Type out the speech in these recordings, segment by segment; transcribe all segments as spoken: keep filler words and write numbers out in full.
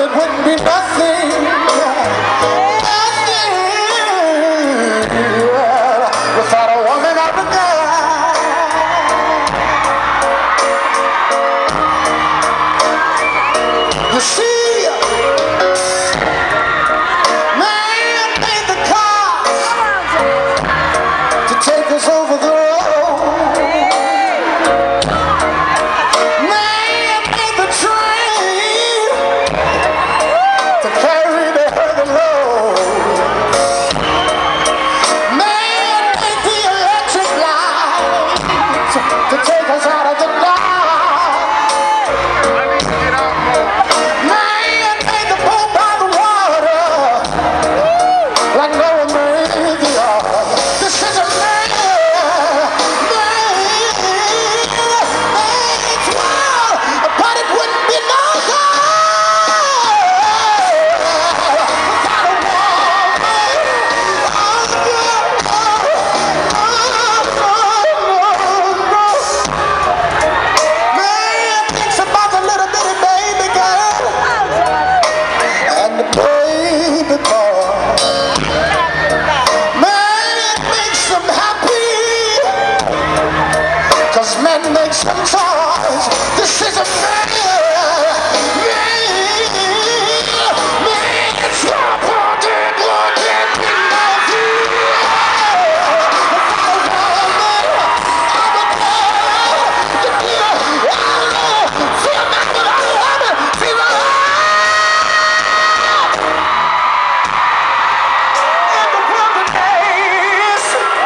it wouldn't be nothing, nothing without a woman or a girl. You see, man made the cars to take us over the road. Man made the train to carry the heavy load. Man made the electric light to take us out of the dark. Man made the boat by the water like Noah made the ark. This is a man, man, man's world, but it wouldn't be no good without a woman. Oh, no, no, no, no. Man thinks about the little bitty baby girl and the baby boy. Man, it makes them happy, 'cause men make some toys. This is a man, man, man's world, but it wouldn't be nothing without a woman or a girl. You feel it? Feel man without a woman. Feel it? In the wilderness,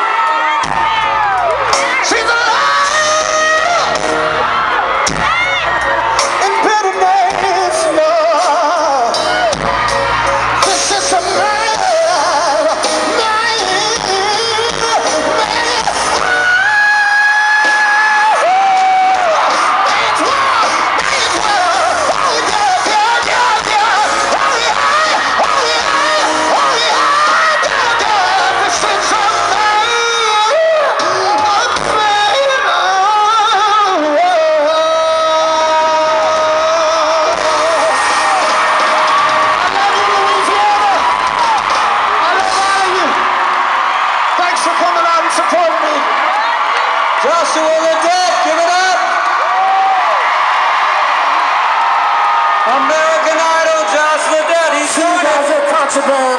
she's alive. In bitterness, Lord, this is a man, man, man. Man's world, man's world. Oh yeah, yeah, yeah, yeah. Oh yeah, oh yeah, oh yeah, yeah, yeah. This is a man, a man. I love you, Louisiana. I love all of you. Thanks for coming out and supporting me. Joshua Ledet, give it up! American Idol, Josh Ledet, he's See you doing it! guys at Contraband.